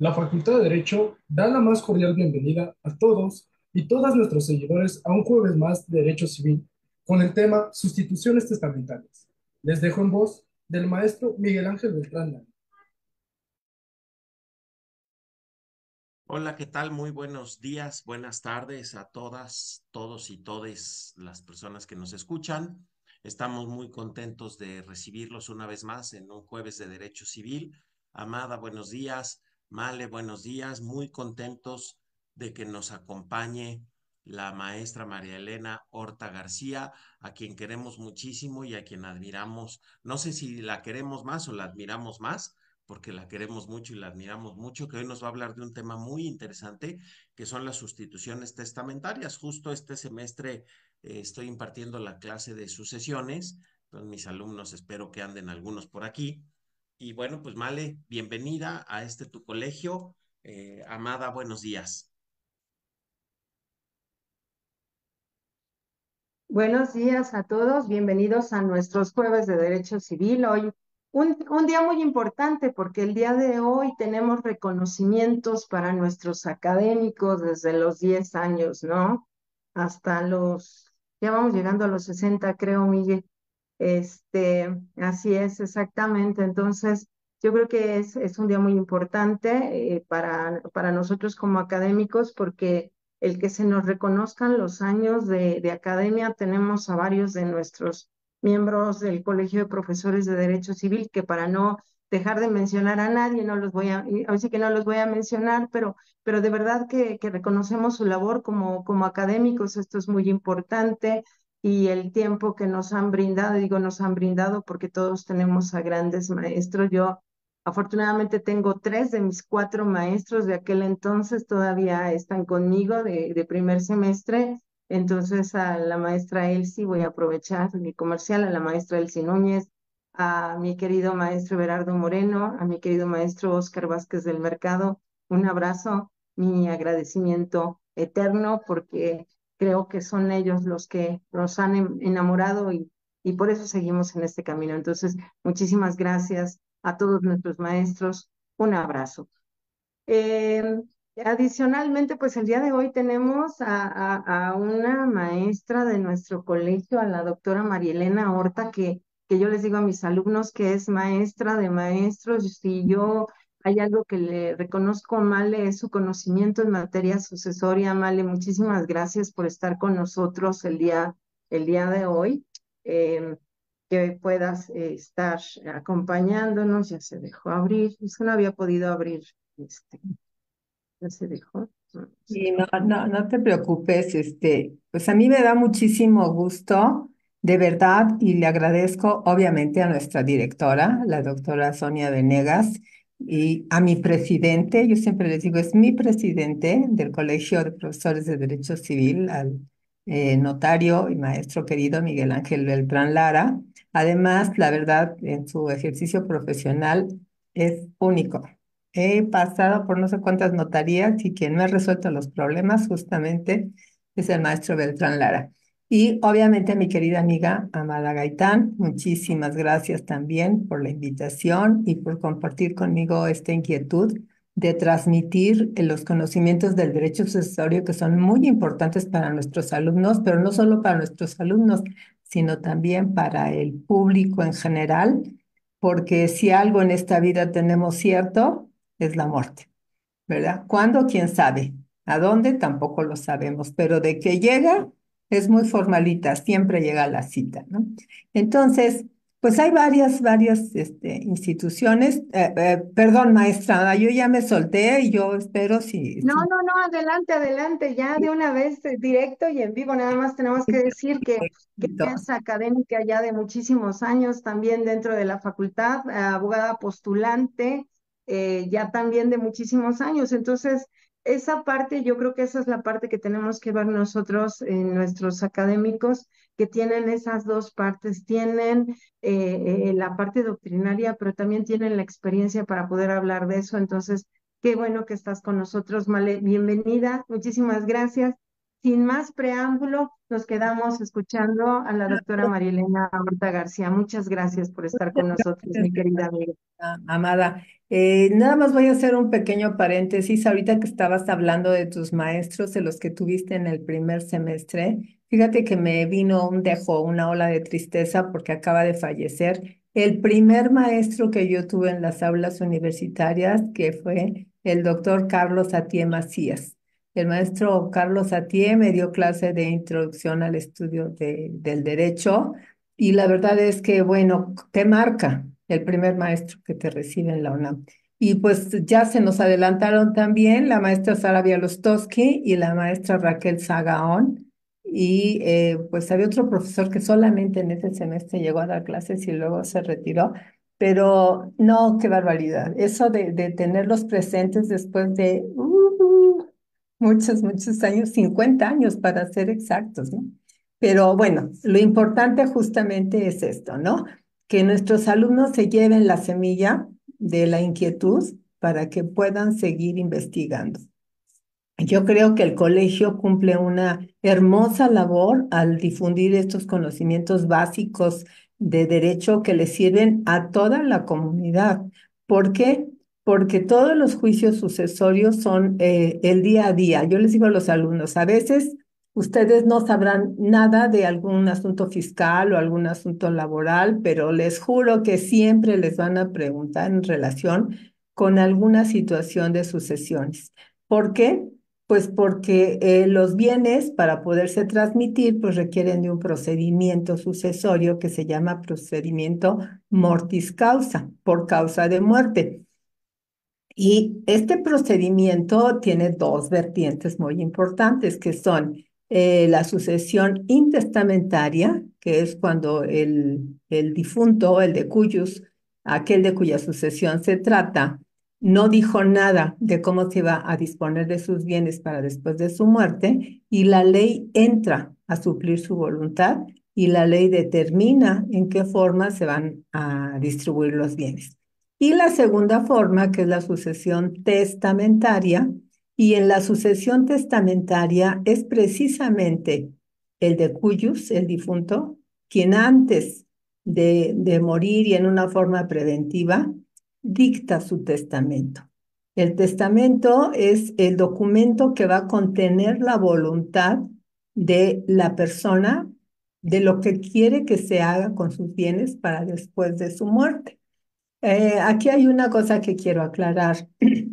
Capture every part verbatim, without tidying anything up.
La Facultad de Derecho da la más cordial bienvenida a todos y todas nuestros seguidores a un jueves más de Derecho Civil con el tema Sustituciones Testamentarias. Les dejo en voz del maestro Miguel Ángel Beltrán. Hola, ¿qué tal? Muy buenos días, buenas tardes a todas, todos y todes las personas que nos escuchan. Estamos muy contentos de recibirlos una vez más en un jueves de Derecho Civil. Amada, buenos días. Male, buenos días. Muy contentos de que nos acompañe la maestra María Elena Horta García, a quien queremos muchísimo y a quien admiramos. No sé si la queremos más o la admiramos más porque la queremos mucho y la admiramos mucho, que hoy nos va a hablar de un tema muy interesante, que son las sustituciones testamentarias. Justo este semestre eh, estoy impartiendo la clase de sucesiones, entonces mis alumnos espero que anden algunos por aquí. Y bueno, pues Male, bienvenida a este tu colegio. Eh, Amada, buenos días. Buenos días a todos, bienvenidos a nuestros jueves de Derecho Civil. Hoy un, un día muy importante porque el día de hoy tenemos reconocimientos para nuestros académicos desde los diez años, ¿no? Hasta los, ya vamos llegando a los sesenta, creo, Miguel. Este, así es, exactamente. Entonces, yo creo que es, es un día muy importante eh, para, para nosotros como académicos porque el que se nos reconozcan los años de, de academia, tenemos a varios de nuestros miembros del Colegio de Profesores de Derecho Civil que para no dejar de mencionar a nadie, no los voy a, así que no los voy a mencionar, pero, pero de verdad que, que reconocemos su labor como, como académicos, esto es muy importante y el tiempo que nos han brindado, digo nos han brindado porque todos tenemos a grandes maestros. Yo afortunadamente tengo tres de mis cuatro maestros de aquel entonces, todavía están conmigo de, de primer semestre. Entonces a la maestra Elsie voy a aprovechar mi comercial, a la maestra Elsie Núñez, a mi querido maestro Berardo Moreno, a mi querido maestro Oscar Vázquez del Mercado, un abrazo, mi agradecimiento eterno porque creo que son ellos los que nos han em- enamorado y, y por eso seguimos en este camino. Entonces, muchísimas gracias a todos nuestros maestros. Un abrazo. Eh, Adicionalmente, pues el día de hoy tenemos a, a- a una maestra de nuestro colegio, a la doctora Marielena Horta, que, que yo les digo a mis alumnos que es maestra de maestros. Y si yo hay algo que le reconozco a Male es su conocimiento en materia sucesoria. Male, muchísimas gracias por estar con nosotros el día, el día de hoy. Eh, que puedas eh, estar acompañándonos. Ya se dejó abrir, es que no había podido abrir este. Ya se dejó. No, se Y dejó. no, no, no te preocupes, este, pues a mí me da muchísimo gusto, de verdad, y le agradezco obviamente a nuestra directora, la doctora Sonia Venegas, y a mi presidente, yo siempre les digo, es mi presidente del Colegio de Profesores de Derecho Civil, al eh, notario y maestro querido Miguel Ángel Beltrán Lara. Además, la verdad, en su ejercicio profesional es único. He pasado por no sé cuántas notarías y quien me ha resuelto los problemas justamente es el maestro Beltrán Lara. Y obviamente a mi querida amiga Amada Gaitán, muchísimas gracias también por la invitación y por compartir conmigo esta inquietud de transmitir eh, los conocimientos del derecho sucesorio que son muy importantes para nuestros alumnos, pero no solo para nuestros alumnos, sino también para el público en general, porque si algo en esta vida tenemos cierto, es la muerte, ¿verdad? ¿Cuándo? ¿Quién sabe? ¿A dónde? Tampoco lo sabemos, pero de que llega, es muy formalita, siempre llega a la cita, ¿no? Entonces, pues hay varias, varias este, instituciones. Eh, eh, perdón, maestra, yo ya me solté y yo espero si, No, si... no, no, adelante, adelante, ya de una vez eh, directo y en vivo. Nada más tenemos que decir que, que es académica ya de muchísimos años, también dentro de la facultad, eh, abogada postulante, eh, ya también de muchísimos años. Entonces, esa parte, yo creo que esa es la parte que tenemos que ver nosotros, en nuestros académicos, que tienen esas dos partes, tienen eh, eh, la parte doctrinaria, pero también tienen la experiencia para poder hablar de eso. Entonces, qué bueno que estás con nosotros, Male. Bienvenida, muchísimas gracias. sin más preámbulo, nos quedamos escuchando a la doctora Marielena Horta García. Muchas gracias por estar con nosotros, mi querida amiga. Ah, Amada, eh, nada más voy a hacer un pequeño paréntesis. Ahorita que estabas hablando de tus maestros, de los que tuviste en el primer semestre, fíjate que me vino un dejo, una ola de tristeza porque acaba de fallecer el primer maestro que yo tuve en las aulas universitarias, que fue el doctor Carlos Atié Macías. El maestro Carlos Atié me dio clase de introducción al estudio de- del derecho y la verdad es que, bueno, te marca el primer maestro que te recibe en la UNAM. Y pues ya se nos adelantaron también la maestra Sara Bialostowski y la maestra Raquel Sagaón. Y eh, pues había otro profesor que solamente en ese semestre llegó a dar clases y luego se retiró. Pero no, qué barbaridad. Eso de, de tenerlos presentes después de uh, muchos, muchos años, cincuenta años para ser exactos, ¿no? Pero bueno, lo importante justamente es esto, ¿no? Que nuestros alumnos se lleven la semilla de la inquietud para que puedan seguir investigando. Yo creo que el colegio cumple una hermosa labor al difundir estos conocimientos básicos de derecho que le sirven a toda la comunidad. ¿Por qué? Porque todos los juicios sucesorios son eh, el día a día. Yo les digo a los alumnos, a veces ustedes no sabrán nada de algún asunto fiscal o algún asunto laboral, pero les juro que siempre les van a preguntar en relación con alguna situación de sucesiones. ¿Por qué? Pues porque eh, los bienes para poderse transmitir pues requieren de un procedimiento sucesorio que se llama procedimiento mortis causa, por causa de muerte. Y este procedimiento tiene dos vertientes muy importantes, que son eh, la sucesión intestamentaria, que es cuando el, el difunto, el de cuyos, aquel de cuya sucesión se trata, no dijo nada de cómo se iba a disponer de sus bienes para después de su muerte, y la ley entra a suplir su voluntad y la ley determina en qué forma se van a distribuir los bienes. Y la segunda forma, que es la sucesión testamentaria, y en la sucesión testamentaria es precisamente el de cuyos, el difunto, quien antes de, de morir y en una forma preventiva, dicta su testamento. El testamento es el documento que va a contener la voluntad de la persona de lo que quiere que se haga con sus bienes para después de su muerte. Eh, aquí hay una cosa que quiero aclarar.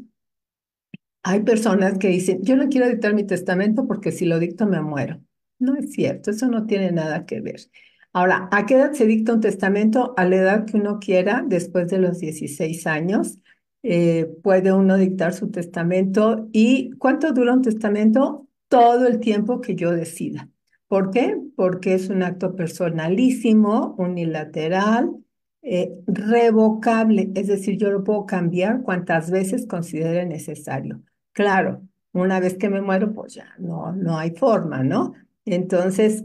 Hay personas que dicen, yo no quiero dictar mi testamento porque si lo dicto me muero. No es cierto, eso no tiene nada que ver. Ahora, ¿a qué edad se dicta un testamento? A la edad que uno quiera, después de los dieciséis años, eh, puede uno dictar su testamento. ¿Y cuánto dura un testamento? Todo el tiempo que yo decida. ¿Por qué? Porque es un acto personalísimo, unilateral, eh, revocable, es decir, yo lo puedo cambiar cuantas veces considere necesario. Claro, una vez que me muero, pues ya no, no hay forma, ¿no? Entonces,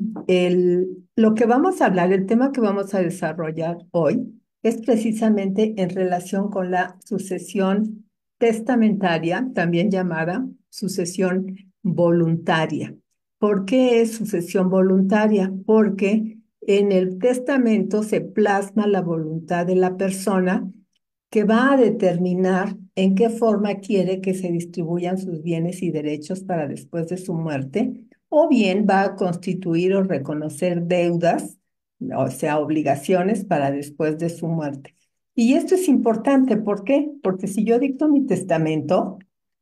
el, lo que vamos a hablar, el tema que vamos a desarrollar hoy es precisamente en relación con la sucesión testamentaria, también llamada sucesión voluntaria. ¿Por qué es sucesión voluntaria? Porque en el testamento se plasma la voluntad de la persona que va a determinar en qué forma quiere que se distribuyan sus bienes y derechos para después de su muerte, o bien va a constituir o reconocer deudas, o sea, obligaciones para después de su muerte. Y esto es importante, ¿por qué? Porque si yo dicto mi testamento,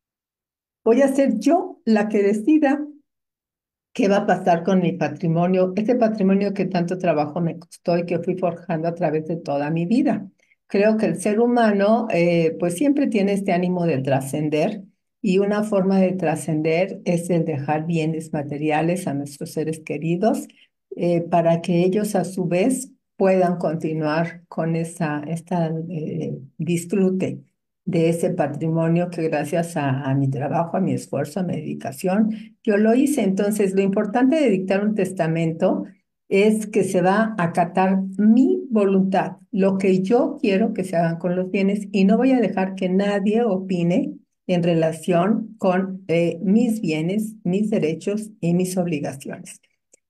voy a ser yo la que decida qué va a pasar con mi patrimonio, ese patrimonio que tanto trabajo me costó y que fui forjando a través de toda mi vida. Creo que el ser humano eh, pues siempre tiene este ánimo de trascender, y una forma de trascender es el dejar bienes materiales a nuestros seres queridos, eh, para que ellos a su vez puedan continuar con esa, esta eh, disfrute de ese patrimonio que gracias a, a mi trabajo, a mi esfuerzo, a mi dedicación, yo lo hice. Entonces, lo importante de dictar un testamento es que se va a acatar mi voluntad, lo que yo quiero que se hagan con los bienes, y no voy a dejar que nadie opine en relación con eh, mis bienes, mis derechos y mis obligaciones.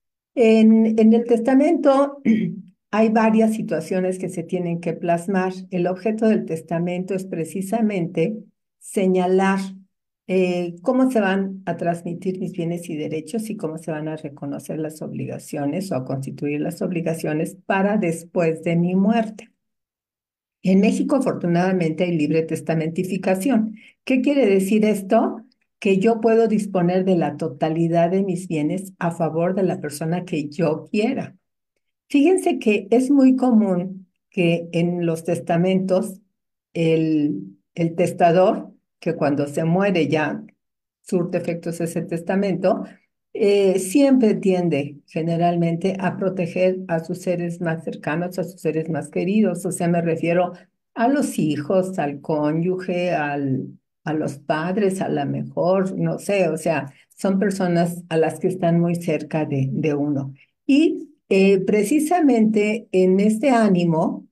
En, en el testamento hay varias situaciones que se tienen que plasmar. El objeto del testamento es precisamente señalar eh, cómo se van a transmitir mis bienes y derechos y cómo se van a reconocer las obligaciones o a constituir las obligaciones para después de mi muerte. En México, afortunadamente, hay libre testamentificación. ¿Qué quiere decir esto? Que yo puedo disponer de la totalidad de mis bienes a favor de la persona que yo quiera. Fíjense que es muy común que en los testamentos el, el testador, que cuando se muere ya surte efectos ese testamento, eh, siempre tiende generalmente a proteger a sus seres más cercanos, a sus seres más queridos. O sea, me refiero a los hijos, al cónyuge, al, a los padres, a la mejor, no sé, o sea, son personas a las que están muy cerca de, de uno. Y eh, precisamente en este ánimo,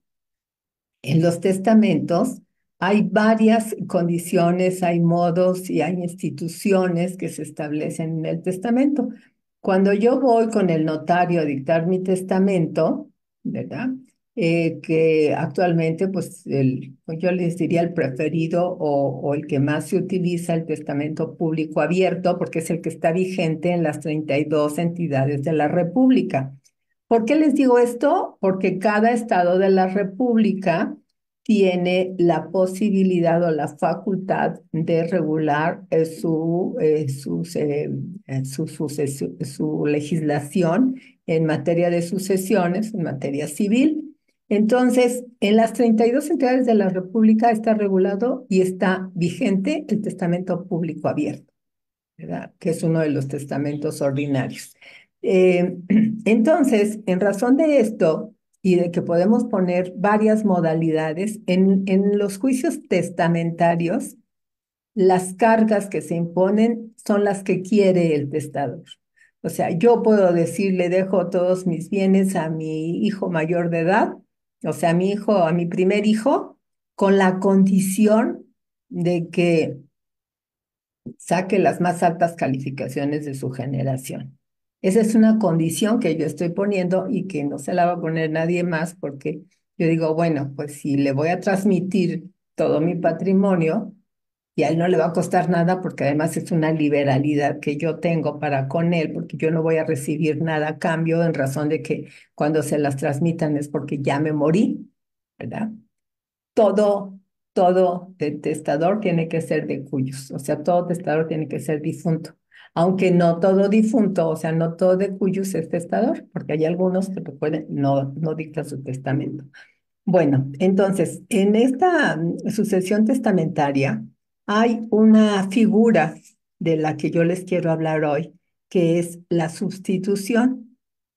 en los testamentos, hay varias condiciones, hay modos y hay instituciones que se establecen en el testamento. Cuando yo voy con el notario a dictar mi testamento, ¿verdad? Eh, que actualmente, pues, el, yo les diría el preferido o, o el que más se utiliza, el testamento público abierto, porque es el que está vigente en las treinta y dos entidades de la República. ¿Por qué les digo esto? Porque cada estado de la República tiene la posibilidad o la facultad de regular eh, su, eh, sus, eh, eh, su, su, su legislación en materia de sucesiones, en materia civil. Entonces, en las treinta y dos entidades de la República está regulado y está vigente el testamento público abierto, ¿verdad? Que es uno de los testamentos ordinarios. Eh, entonces, en razón de esto y de que podemos poner varias modalidades, en, en los juicios testamentarios, las cargas que se imponen son las que quiere el testador. O sea, yo puedo decir, le dejo todos mis bienes a mi hijo mayor de edad, o sea, a mi hijo, a mi primer hijo, con la condición de que saque las más altas calificaciones de su generación. Esa es una condición que yo estoy poniendo y que no se la va a poner nadie más porque yo digo, bueno, pues si le voy a transmitir todo mi patrimonio y a él no le va a costar nada porque además es una liberalidad que yo tengo para con él porque yo no voy a recibir nada a cambio en razón de que cuando se las transmitan es porque ya me morí, ¿verdad? Todo todo testador tiene que ser de cuyos, o sea, todo testador tiene que ser difunto, aunque no todo difunto, o sea, no todo de cuyos es testador, porque hay algunos que pueden, no, no dictan su testamento. Bueno, entonces, en esta mm, sucesión testamentaria hay una figura de la que yo les quiero hablar hoy, que es la sustitución.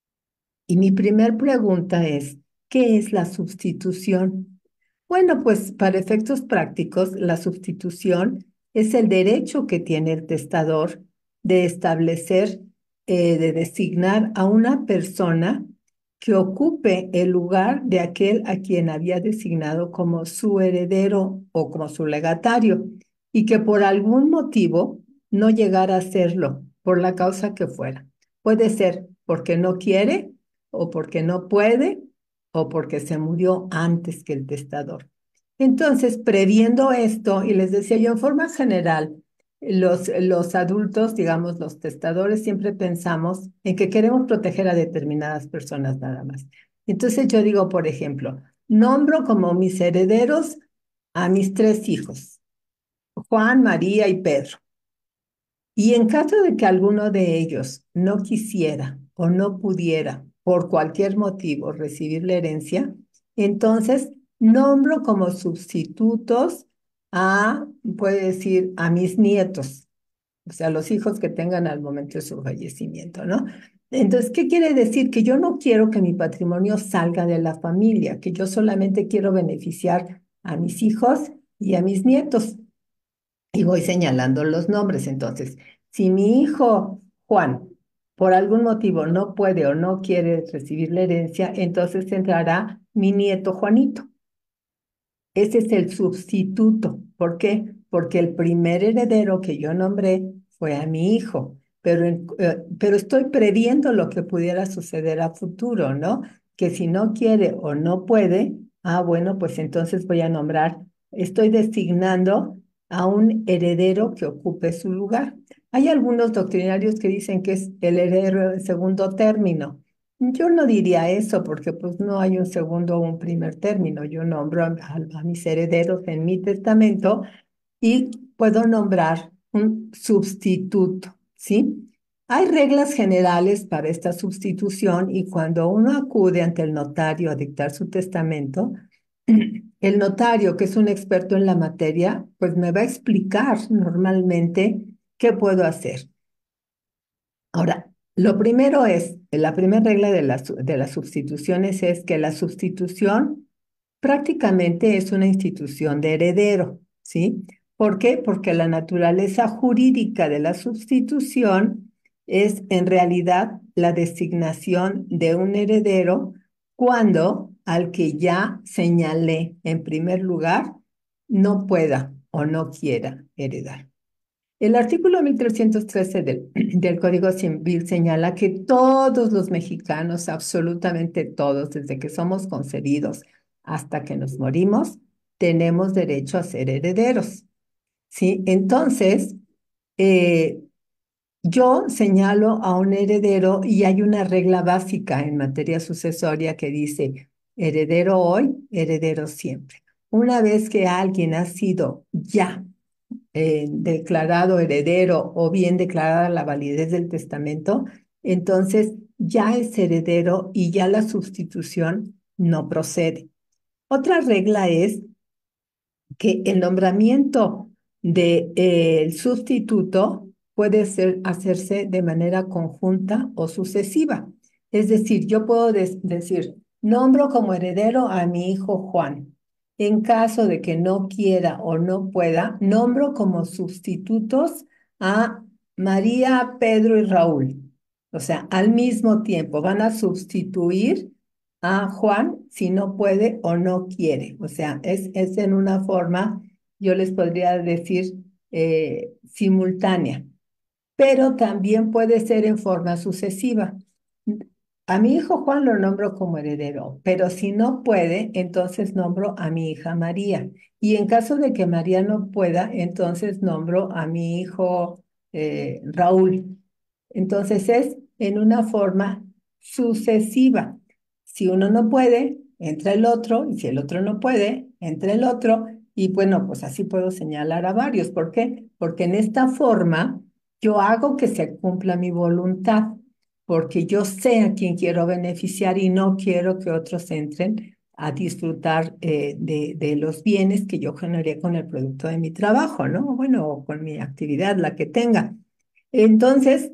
Y mi primer pregunta es, ¿qué es la sustitución? Bueno, pues para efectos prácticos, la sustitución es el derecho que tiene el testador de establecer, eh, de designar a una persona que ocupe el lugar de aquel a quien había designado como su heredero o como su legatario y que por algún motivo no llegara a serlo, por la causa que fuera. Puede ser porque no quiere o porque no puede o porque se murió antes que el testador. Entonces, previendo esto, y les decía yo, en forma general, los, los adultos, digamos, los testadores, siempre pensamos en que queremos proteger a determinadas personas nada más. Entonces yo digo, por ejemplo, nombro como mis herederos a mis tres hijos, Juan, María y Pedro. Y en caso de que alguno de ellos no quisiera o no pudiera, por cualquier motivo, recibir la herencia, entonces nombro como sustitutos a, puede decir, a mis nietos, o sea, los hijos que tengan al momento de su fallecimiento, ¿no? Entonces, ¿qué quiere decir? Que yo no quiero que mi patrimonio salga de la familia, que yo solamente quiero beneficiar a mis hijos y a mis nietos. Y voy señalando los nombres. Entonces, si mi hijo Juan, por algún motivo, no puede o no quiere recibir la herencia, entonces entrará mi nieto Juanito. Ese es el sustituto. ¿Por qué? porque el primer heredero que yo nombré fue a mi hijo, pero, en- eh, pero estoy previendo lo que pudiera suceder a futuro, ¿no? Que si no quiere o no puede, ah, bueno, pues entonces voy a nombrar, estoy designando a un heredero que ocupe su lugar. Hay algunos doctrinarios que dicen que es el heredero de segundo término. Yo no diría eso porque pues no hay un segundo o un primer término. Yo nombro a, a- a mis herederos en mi testamento y puedo nombrar un sustituto, ¿sí? Hay reglas generales para esta sustitución y cuando uno acude ante el notario a dictar su testamento, el notario, que es un experto en la materia, pues me va a explicar normalmente qué puedo hacer. Ahora, lo primero es, la primera regla de las, de las sustituciones es que la sustitución prácticamente es una institución de heredero, ¿sí? ¿Por qué? Porque la naturaleza jurídica de la sustitución es en realidad la designación de un heredero cuando al que ya señalé en primer lugar no pueda o no quiera heredar. El artículo mil trescientos trece del, del Código Civil señala que todos los mexicanos, absolutamente todos, desde que somos concebidos hasta que nos morimos, tenemos derecho a ser herederos, ¿sí? Entonces, eh, yo señalo a un heredero y hay una regla básica en materia sucesoria que dice, heredero hoy, heredero siempre. Una vez que alguien ha sido ya eh, declarado heredero o bien declarada la validez del testamento, entonces ya es heredero y ya la sustitución no procede. Otra regla es que el nombramiento del de, eh, sustituto puede ser, hacerse de manera conjunta o sucesiva. Es decir, yo puedo des- decir, nombro como heredero a mi hijo Juan. En caso de que no quiera o no pueda, nombro como sustitutos a María, Pedro y Raúl. O sea, al mismo tiempo van a sustituir a Juan si no puede o no quiere. O sea, es, es en una forma, yo les podría decir, eh, simultánea, pero también puede ser en forma sucesiva. A mi hijo Juan lo nombro como heredero, pero si no puede, entonces nombro a mi hija María. Y en caso de que María no pueda, entonces nombro a mi hijo eh, Raúl. Entonces es en una forma sucesiva. Si uno no puede, entra el otro, y si el otro no puede, entra el otro, y bueno, pues así puedo señalar a varios. ¿Por qué? Porque en esta forma yo hago que se cumpla mi voluntad, porque yo sé a quién quiero beneficiar y no quiero que otros entren a disfrutar eh, de, de los bienes que yo generé con el producto de mi trabajo, ¿no? Bueno, o con mi actividad, la que tenga. Entonces,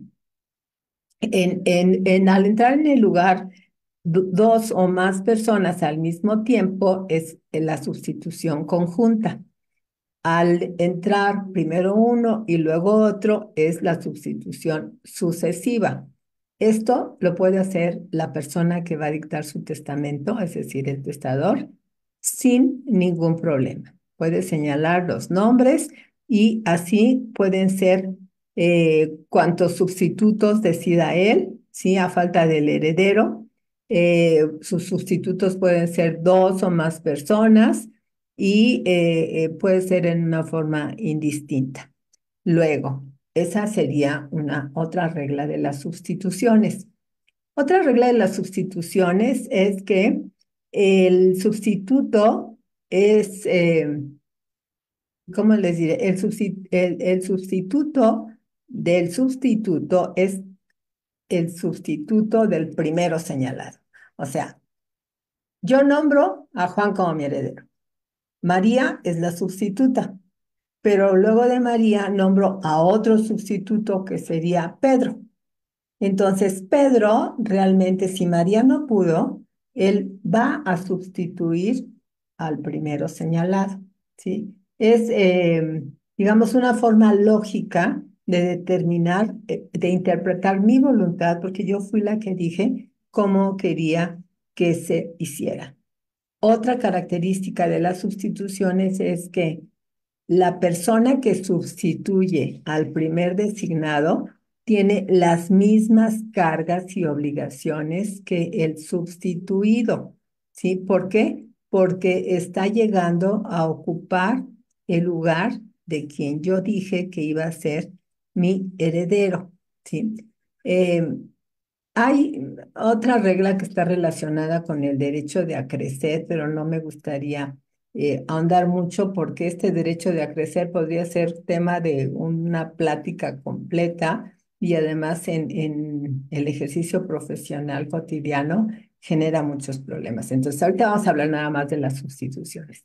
en, en, en, al entrar en el lugar dos o más personas al mismo tiempo es la sustitución conjunta. Al entrar primero uno y luego otro es la sustitución sucesiva. Esto lo puede hacer la persona que va a dictar su testamento, es decir, el testador, sin ningún problema. Puede señalar los nombres y así pueden ser eh, cuantos sustitutos decida él, ¿sí? A falta del heredero. Eh, sus sustitutos pueden ser dos o más personas y eh, eh, puede ser en una forma indistinta. Luego, esa sería una otra regla de las sustituciones. Otra regla de las sustituciones es que el sustituto es, eh, ¿cómo les diré? El, substi- el, el sustituto del sustituto es el sustituto del primero señalado. O sea, yo nombro a Juan como mi heredero. María es la sustituta, pero luego de María nombro a otro sustituto que sería Pedro. Entonces, Pedro, realmente, si María no pudo, él va a sustituir al primero señalado, ¿sí? Es, eh, digamos, una forma lógica de determinar, eh, de interpretar mi voluntad, porque yo fui la que dije cómo quería que se hiciera. Otra característica de las sustituciones es que la persona que sustituye al primer designado tiene las mismas cargas y obligaciones que el sustituido, ¿sí? ¿Por qué? Porque está llegando a ocupar el lugar de quien yo dije que iba a ser mi heredero, ¿sí? Eh, Hay otra regla que está relacionada con el derecho de acrecer, pero no me gustaría eh, ahondar mucho porque este derecho de acrecer podría ser tema de una plática completa y además en, en el ejercicio profesional cotidiano genera muchos problemas. Entonces, ahorita vamos a hablar nada más de las sustituciones.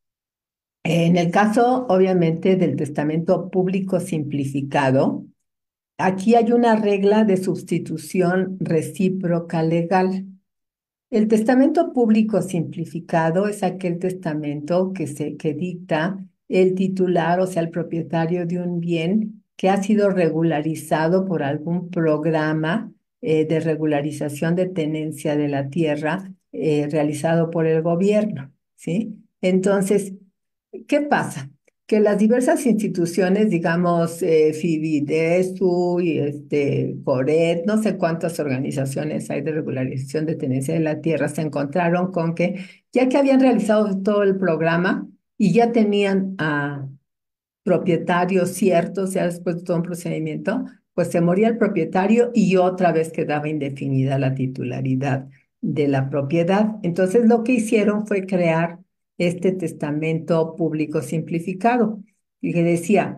En el caso, obviamente, del testamento público simplificado, aquí hay una regla de sustitución recíproca legal. El testamento público simplificado es aquel testamento que, se, que dicta el titular, o sea, el propietario de un bien que ha sido regularizado por algún programa eh, de regularización de tenencia de la tierra eh, realizado por el gobierno, ¿sí? Entonces, ¿qué pasa? Que las diversas instituciones, digamos, eh, Fididesu y este, Coret, no sé cuántas organizaciones hay de regularización de tenencia de la tierra, se encontraron con que ya que habían realizado todo el programa y ya tenían a propietario cierto, o sea, después de todo un procedimiento, pues se moría el propietario y otra vez quedaba indefinida la titularidad de la propiedad. Entonces lo que hicieron fue crear este testamento público simplificado y que decía,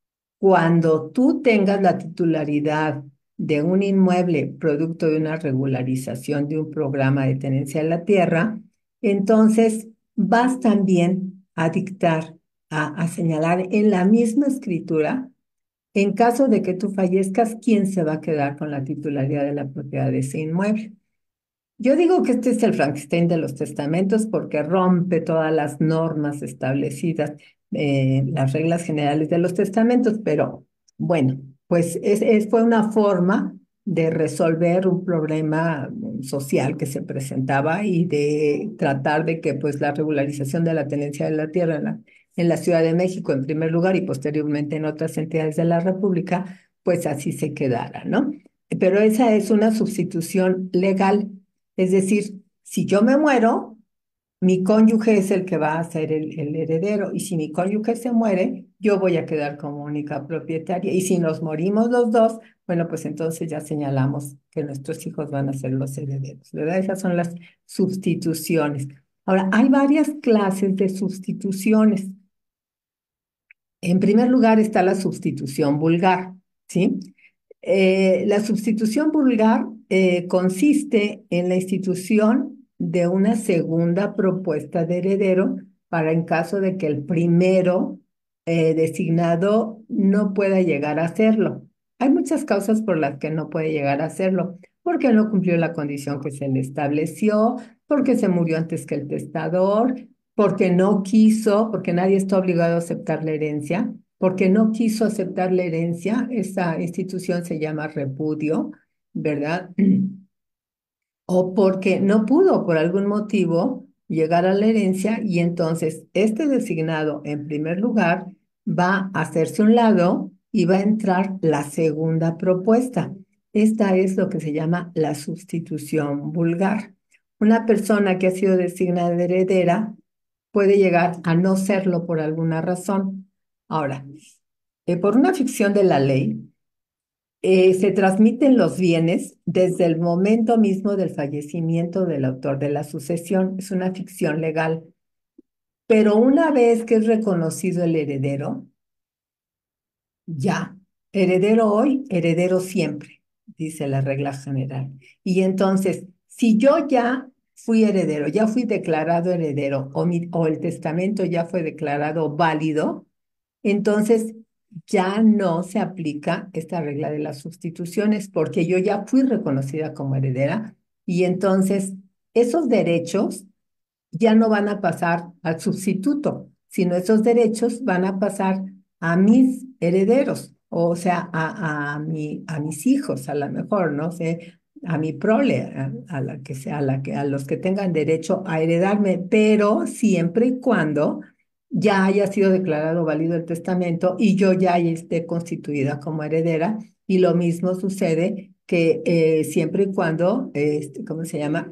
cuando tú tengas la titularidad de un inmueble producto de una regularización de un programa de tenencia de la tierra, entonces vas también a dictar, a, a señalar en la misma escritura, en caso de que tú fallezcas, quién se va a quedar con la titularidad de la propiedad de ese inmueble. Yo digo que este es el Frankenstein de los testamentos porque rompe todas las normas establecidas, eh, las reglas generales de los testamentos, pero bueno, pues es, es- fue una forma de resolver un problema mm, social que se presentaba y de tratar de que pues la regularización de la tenencia de la tierra en la, en la Ciudad de México en primer lugar y posteriormente en otras entidades de la República, pues así se quedara, ¿no? Pero esa es una sustitución legal. Es decir, si yo me muero, mi cónyuge es el que va a ser el, el heredero y si mi cónyuge se muere, yo voy a quedar como única propietaria. Y si nos morimos los dos, bueno, pues entonces ya señalamos que nuestros hijos van a ser los herederos, ¿verdad? Esas son las sustituciones. Ahora, hay varias clases de sustituciones. En primer lugar está la sustitución vulgar, ¿sí? Eh, la sustitución vulgar eh, consiste en la institución de una segunda propuesta de heredero para en caso de que el primero eh, designado no pueda llegar a hacerlo. Hay muchas causas por las que no puede llegar a hacerlo, porque no cumplió la condición que se le estableció, porque se murió antes que el testador, porque no quiso, porque nadie está obligado a aceptar la herencia, porque no quiso aceptar la herencia, esa institución se llama repudio, ¿verdad? O porque no pudo por algún motivo llegar a la herencia y entonces este designado en primer lugar va a hacerse un lado y va a entrar la segunda propuesta. Esta es lo que se llama la sustitución vulgar. Una persona que ha sido designada heredera puede llegar a no serlo por alguna razón. Ahora, eh, por una ficción de la ley, eh, se transmiten los bienes desde el momento mismo del fallecimiento del autor de la sucesión. Es una ficción legal. Pero una vez que es reconocido el heredero, ya, heredero hoy, heredero siempre, dice la regla general. Y entonces, si yo ya fui heredero, ya fui declarado heredero o, mi, o el testamento ya fue declarado válido, entonces ya no se aplica esta regla de las sustituciones porque yo ya fui reconocida como heredera y entonces esos derechos ya no van a pasar al sustituto, sino esos derechos van a pasar a mis herederos, o sea, a, a, mi, a mis hijos, a lo mejor, no sé, a mi prole, a, a la que sea, a, la que, a los que tengan derecho a heredarme, pero siempre y cuando ya haya sido declarado válido el testamento y yo ya esté constituida como heredera. Y lo mismo sucede que eh, siempre y cuando, este, ¿cómo se llama?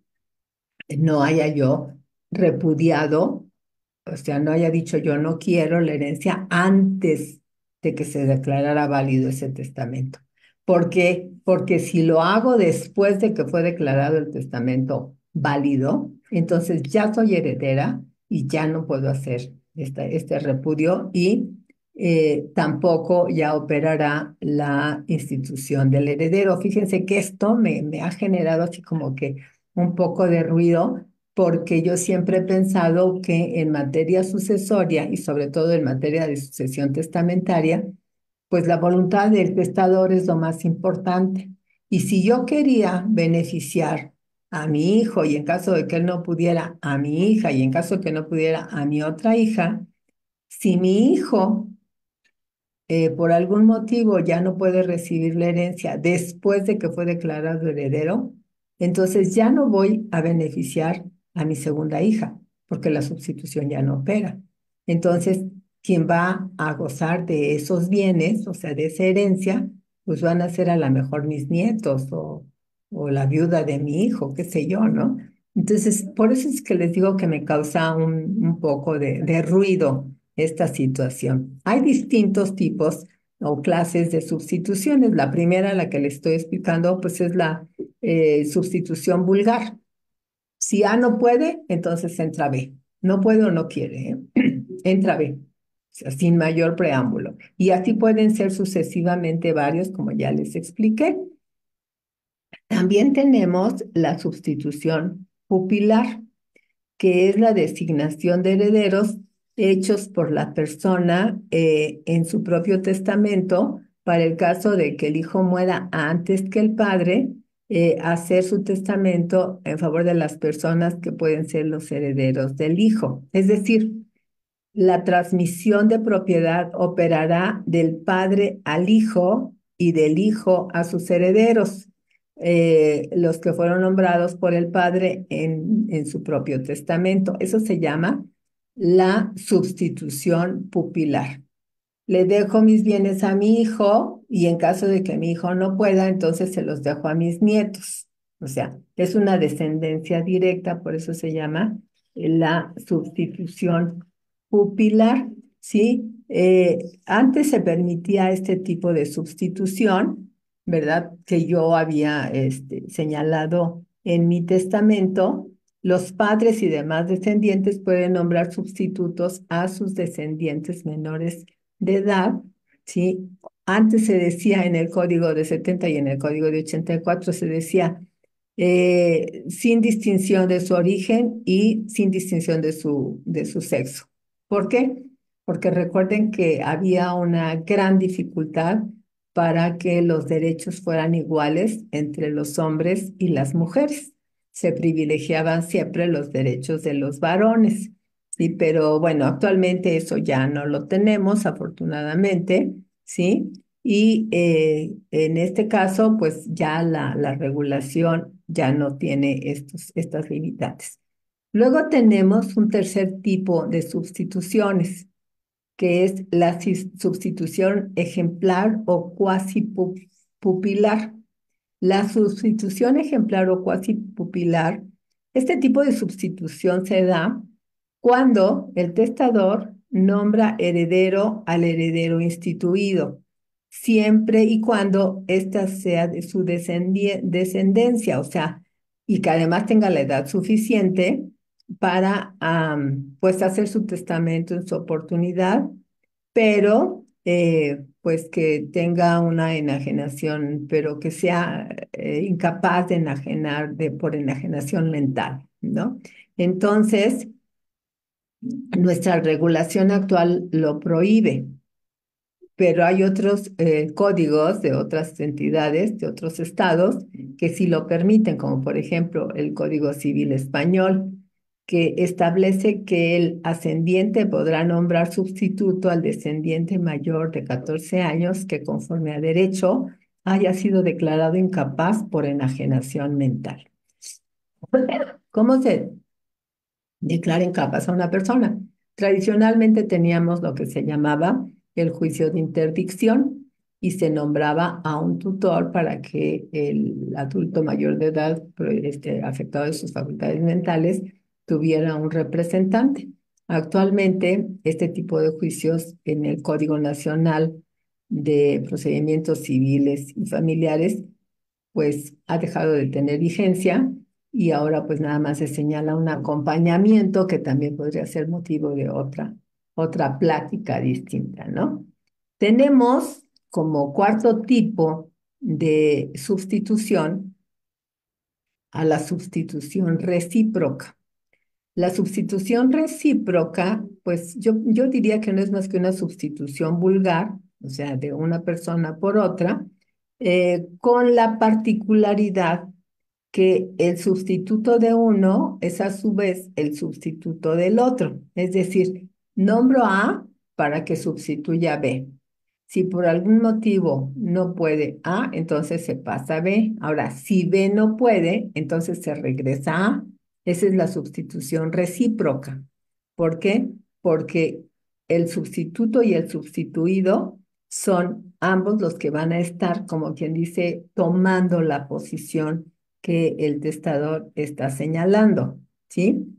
No haya yo repudiado, o sea, no haya dicho yo no quiero la herencia antes de que se declarara válido ese testamento. ¿Por qué? Porque si lo hago después de que fue declarado el testamento válido, entonces ya soy heredera y ya no puedo hacer esta, este repudio y eh, tampoco ya operará la institución del heredero. Fíjense que esto me, me ha generado así como que un poco de ruido porque yo siempre he pensado que en materia sucesoria y sobre todo en materia de sucesión testamentaria, pues la voluntad del testador es lo más importante. Y si yo quería beneficiar a mi hijo y en caso de que él no pudiera, a mi hija y en caso de que no pudiera, a mi otra hija, si mi hijo eh, por algún motivo ya no puede recibir la herencia después de que fue declarado heredero, entonces ya no voy a beneficiar a mi segunda hija, porque la sustitución ya no opera. Entonces, quien va a gozar de esos bienes, o sea, de esa herencia, pues van a ser a lo mejor mis nietos o, o la viuda de mi hijo, qué sé yo, ¿no? Entonces, por eso es que les digo que me causa un, un poco de, de ruido esta situación. Hay distintos tipos o clases de sustituciones. La primera, la que le estoy explicando, pues es la eh, sustitución vulgar. Si A no puede, entonces entra B. No puede o no quiere, ¿eh? Entra B, o sea, sin mayor preámbulo. Y así pueden ser sucesivamente varios, como ya les expliqué. También tenemos la sustitución pupilar, que es la designación de herederos hechos por la persona eh, en su propio testamento para el caso de que el hijo muera antes que el padre, eh, hacer su testamento en favor de las personas que pueden ser los herederos del hijo. Es decir, la transmisión de propiedad operará del padre al hijo y del hijo a sus herederos, eh, los que fueron nombrados por el padre en, en su propio testamento. Eso se llama la sustitución pupilar. Le dejo mis bienes a mi hijo y en caso de que mi hijo no pueda, entonces se los dejo a mis nietos. O sea, es una descendencia directa, por eso se llama eh, la sustitución pupilar, ¿sí? Eh, antes se permitía este tipo de sustitución, ¿verdad? Que yo había este, señalado en mi testamento. Los padres y demás descendientes pueden nombrar sustitutos a sus descendientes menores de edad, ¿sí? Antes se decía en el código de setenta y en el código de ochenta y cuatro se decía eh, sin distinción de su origen y sin distinción de su, de su sexo. ¿Por qué? Porque recuerden que había una gran dificultad para que los derechos fueran iguales entre los hombres y las mujeres. Se privilegiaban siempre los derechos de los varones. Sí, pero bueno, actualmente eso ya no lo tenemos, afortunadamente, ¿sí? Y eh, en este caso, pues ya la, la regulación ya no tiene estos, estas limitantes. Luego tenemos un tercer tipo de sustituciones, que es la sis- sustitución ejemplar o cuasi pu- pupilar. La sustitución ejemplar o cuasi pupilar, este tipo de sustitución se da cuando el testador nombra heredero al heredero instituido, siempre y cuando ésta sea de su descendi- descendencia, o sea, y que además tenga la edad suficiente para am, pues hacer su testamento en su oportunidad, pero eh, pues que tenga una enajenación, pero que sea eh, incapaz de enajenar de, por enajenación mental, ¿no? Entonces, nuestra regulación actual lo prohíbe, pero hay otros eh, códigos de otras entidades, de otros estados, que sí lo permiten, como por ejemplo el Código Civil Español, que establece que el ascendiente podrá nombrar sustituto al descendiente mayor de catorce años que conforme a derecho haya sido declarado incapaz por enajenación mental. ¿Cómo se declara incapaz a una persona? Tradicionalmente teníamos lo que se llamaba el juicio de interdicción y se nombraba a un tutor para que el adulto mayor de edad, pero, este, afectado de sus facultades mentales, tuviera un representante. Actualmente, este tipo de juicios en el Código Nacional de Procedimientos Civiles y Familiares, pues ha dejado de tener vigencia y ahora pues nada más se señala un acompañamiento que también podría ser motivo de otra, otra plática distinta, ¿no? Tenemos como cuarto tipo de sustitución a la sustitución recíproca. La sustitución recíproca, pues yo, yo diría que no es más que una sustitución vulgar, o sea, de una persona por otra, eh, con la particularidad que el sustituto de uno es a su vez el sustituto del otro. Es decir, nombro a A para que sustituya a B. Si por algún motivo no puede A, entonces se pasa a B. Ahora, si B no puede, entonces se regresa a A. Esa es la sustitución recíproca. ¿Por qué? Porque el sustituto y el sustituido son ambos los que van a estar, como quien dice, tomando la posición que el testador está señalando, ¿sí?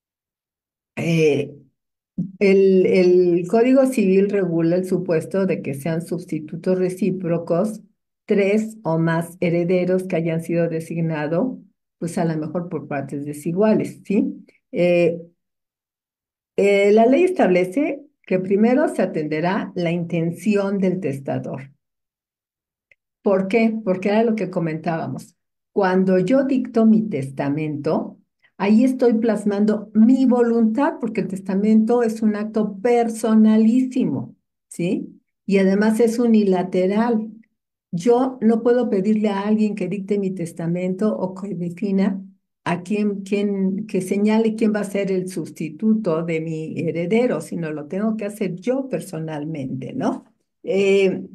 Eh, el, el Código Civil regula el supuesto de que sean sustitutos recíprocos tres o más herederos que hayan sido designados, pues a lo mejor por partes desiguales, ¿sí? Eh, eh, la ley establece que primero se atenderá la intención del testador. ¿Por qué? Porque era lo que comentábamos. Cuando yo dicto mi testamento, ahí estoy plasmando mi voluntad, porque el testamento es un acto personalísimo, ¿sí? Y además es unilateral. Yo no puedo pedirle a alguien que dicte mi testamento o que defina a quién, quién, que señale quién va a ser el sustituto de mi heredero, sino lo tengo que hacer yo personalmente, ¿no? Eh,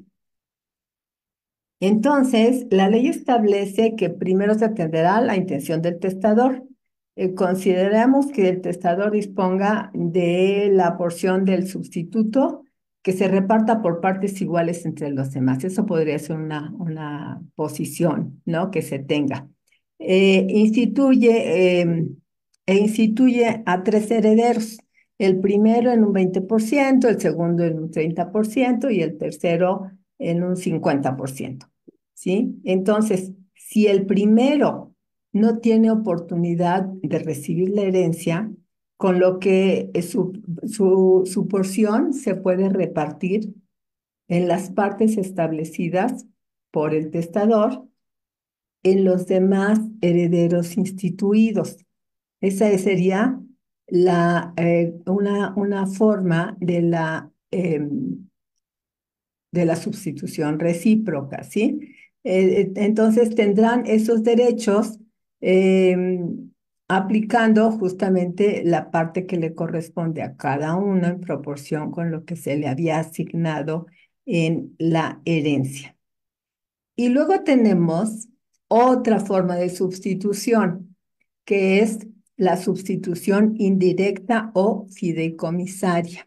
entonces, la ley establece que primero se atenderá la intención del testador. Eh, consideramos que el testador disponga de la porción del sustituto que se reparta por partes iguales entre los demás. Eso podría ser una, una posición, ¿no? Que se tenga. Eh, instituye, eh, e instituye a tres herederos. El primero en un veinte por ciento, el segundo en un treinta por ciento y el tercero en un cincuenta por ciento. ¿Sí? Entonces, si el primero no tiene oportunidad de recibir la herencia, con lo que su, su, su porción se puede repartir en las partes establecidas por el testador en los demás herederos instituidos. Esa sería la, eh, una, una forma de la... Eh, de la sustitución recíproca, ¿sí? Eh, entonces tendrán esos derechos eh, aplicando justamente la parte que le corresponde a cada uno en proporción con lo que se le había asignado en la herencia. Y luego tenemos otra forma de sustitución, que es la sustitución indirecta o fideicomisaria.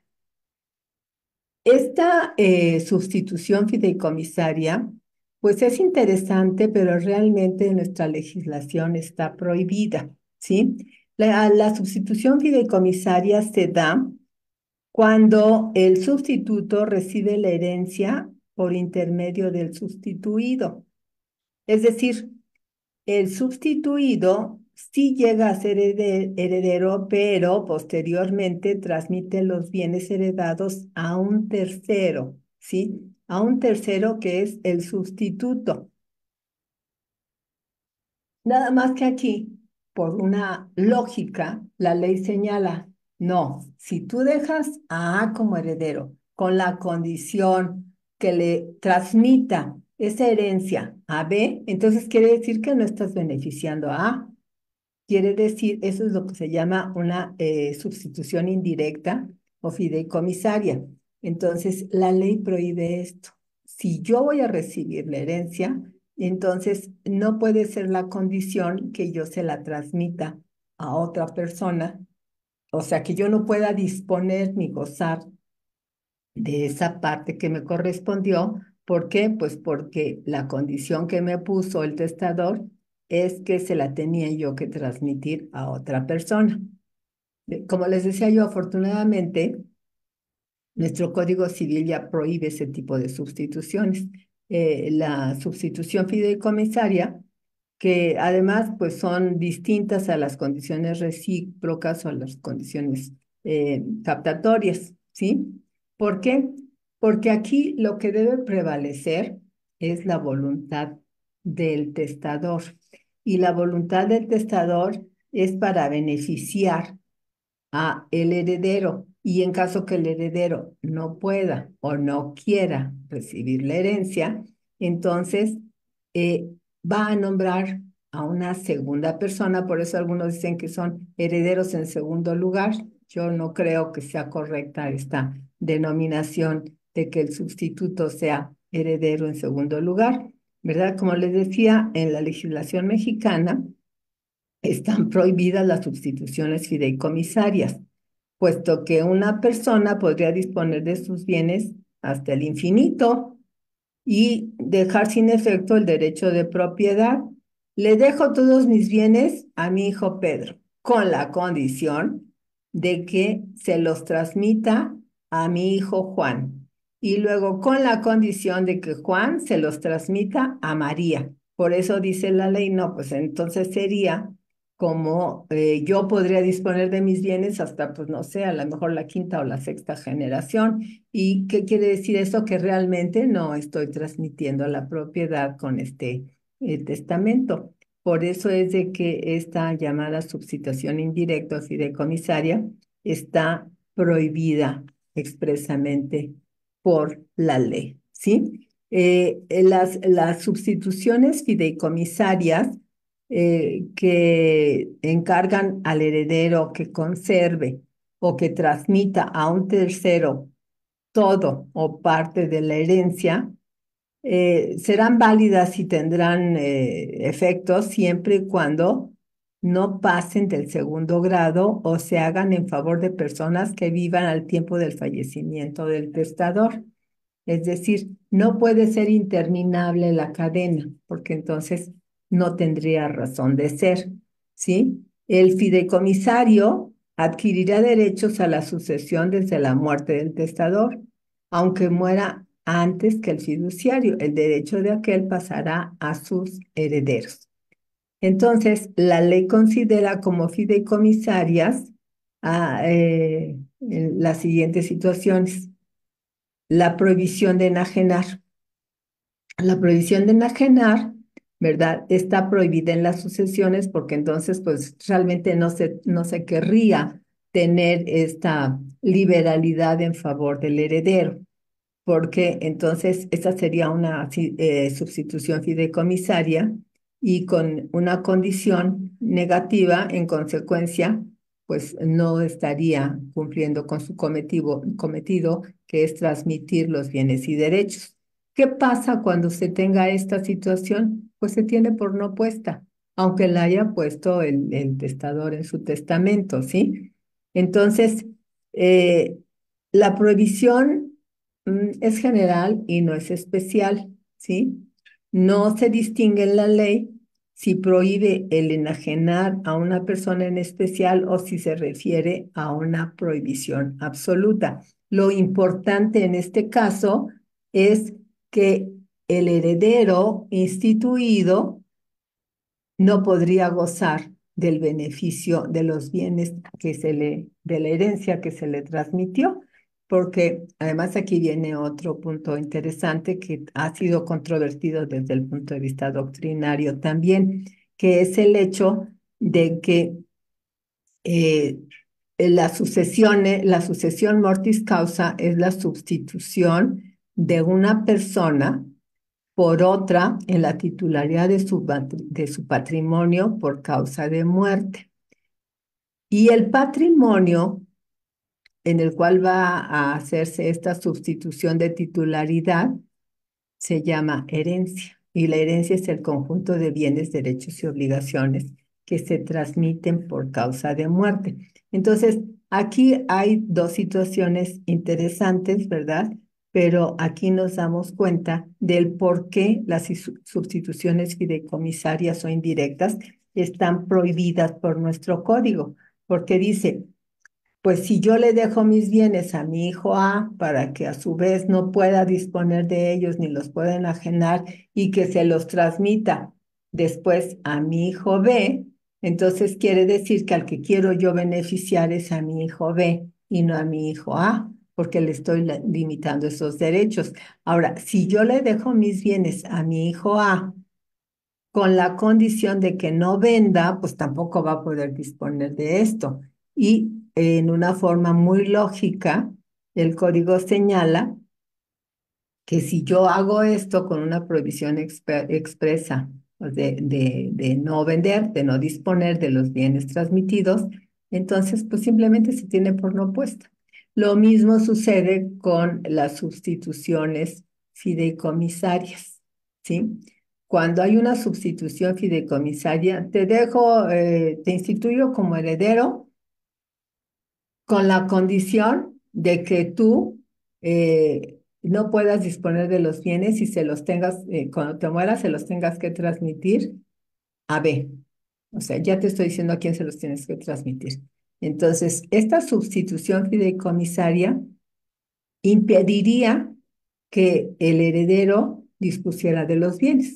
Esta eh, sustitución fideicomisaria, pues es interesante, pero realmente en nuestra legislación está prohibida, ¿sí? La, la sustitución fideicomisaria se da cuando el sustituto recibe la herencia por intermedio del sustituido. Es decir, el sustituido sí llega a ser heredero, pero posteriormente transmite los bienes heredados a un tercero, ¿sí? A un tercero que es el sustituto. Nada más que aquí, por una lógica, la ley señala, no, si tú dejas a A como heredero con la condición que le transmita esa herencia a B, entonces quiere decir que no estás beneficiando a A. Quiere decir, eso es lo que se llama una eh, sustitución indirecta o fideicomisaria. Entonces, la ley prohíbe esto. Si yo voy a recibir la herencia, entonces no puede ser la condición que yo se la transmita a otra persona o sea, que yo no pueda disponer ni gozar de esa parte que me correspondió. ¿Por qué? Pues porque la condición que me puso el testador es que se la tenía yo que transmitir a otra persona. Como les decía yo, afortunadamente, nuestro Código Civil ya prohíbe ese tipo de sustituciones. Eh, la sustitución fideicomisaria, que además pues son distintas a las condiciones recíprocas o a las condiciones eh, captatorias, ¿sí? ¿Por qué? Porque aquí lo que debe prevalecer es la voluntad del testador. Y la voluntad del testador es para beneficiar a el heredero, y en caso que el heredero no pueda o no quiera recibir la herencia, entonces eh, va a nombrar a una segunda persona. Por eso algunos dicen que son herederos en segundo lugar. Yo no creo que sea correcta esta denominación de que el sustituto sea heredero en segundo lugar, ¿verdad? Como les decía, en la legislación mexicana están prohibidas las sustituciones fideicomisarias, puesto que una persona podría disponer de sus bienes hasta el infinito y dejar sin efecto el derecho de propiedad. Le dejo todos mis bienes a mi hijo Pedro, con la condición de que se los transmita a mi hijo Juan. Y luego con la condición de que Juan se los transmita a María. Por eso dice la ley, no, pues entonces sería como eh, yo podría disponer de mis bienes hasta, pues no sé, a lo mejor la quinta o la sexta generación. ¿Y qué quiere decir eso? Que realmente no estoy transmitiendo la propiedad con este eh, testamento. Por eso es de que esta llamada sustitución indirecta o fideicomisaria está prohibida expresamente por la ley, ¿sí? Eh, las, las sustituciones fideicomisarias eh, que encargan al heredero que conserve o que transmita a un tercero todo o parte de la herencia, eh, serán válidas y tendrán eh, efectos siempre y cuando no pasen del segundo grado o se hagan en favor de personas que vivan al tiempo del fallecimiento del testador. Es decir, no puede ser interminable la cadena, porque entonces no tendría razón de ser, ¿sí? El fideicomisario adquirirá derechos a la sucesión desde la muerte del testador, aunque muera antes que el fiduciario. El derecho de aquel pasará a sus herederos. Entonces, la ley considera como fideicomisarias a, eh, las siguientes situaciones. La prohibición de enajenar. La prohibición de enajenar, ¿verdad? Está prohibida en las sucesiones porque entonces, pues, realmente no se, no se querría tener esta liberalidad en favor del heredero, porque entonces esa sería una eh, sustitución fideicomisaria y con una condición negativa, en consecuencia, pues no estaría cumpliendo con su cometido, cometido, que es transmitir los bienes y derechos. ¿Qué pasa cuando se tenga esta situación? Pues se tiene por no puesta, aunque la haya puesto el, el testador en su testamento, ¿sí? Entonces, eh, la prohibición mm, es general y no es especial, ¿sí? No se distingue en la ley si prohíbe el enajenar a una persona en especial o si se refiere a una prohibición absoluta. Lo importante en este caso es que el heredero instituido no podría gozar del beneficio de los bienes que se le, de la herencia que se le transmitió, porque además aquí viene otro punto interesante que ha sido controvertido desde el punto de vista doctrinario también, que es el hecho de que eh, la sucesión, la sucesión mortis causa es la sustitución de una persona por otra en la titularidad de su, de su patrimonio por causa de muerte. Y el patrimonio en el cual va a hacerse esta sustitución de titularidad se llama herencia. Y la herencia es el conjunto de bienes, derechos y obligaciones que se transmiten por causa de muerte. Entonces, Aquí hay dos situaciones interesantes, ¿verdad? Pero aquí nos damos cuenta del por qué las isu- sustituciones fideicomisarias o indirectas están prohibidas por nuestro código, porque dice, pues si yo le dejo mis bienes a mi hijo A para que a su vez no pueda disponer de ellos ni los pueda enajenar y que se los transmita después a mi hijo B, entonces quiere decir que al que quiero yo beneficiar es a mi hijo B y no a mi hijo A, porque le estoy la- limitando esos derechos. Ahora, si yo le dejo mis bienes a mi hijo A con la condición de que no venda, pues tampoco va a poder disponer de esto. Y en una forma muy lógica, el código señala que si yo hago esto con una prohibición expe- expresa pues, de, de, de no vender, de no disponer de los bienes transmitidos, entonces pues simplemente se tiene por no puesta. Lo mismo sucede con las sustituciones fideicomisarias, ¿sí? Cuando hay una sustitución fideicomisaria, te dejo, eh, te instituyo como heredero con la condición de que tú eh, no puedas disponer de los bienes y se los tengas, eh, cuando te mueras, se los tengas que transmitir a B. O sea, ya te estoy diciendo a quién se los tienes que transmitir. Entonces, esta sustitución fideicomisaria impediría que el heredero dispusiera de los bienes.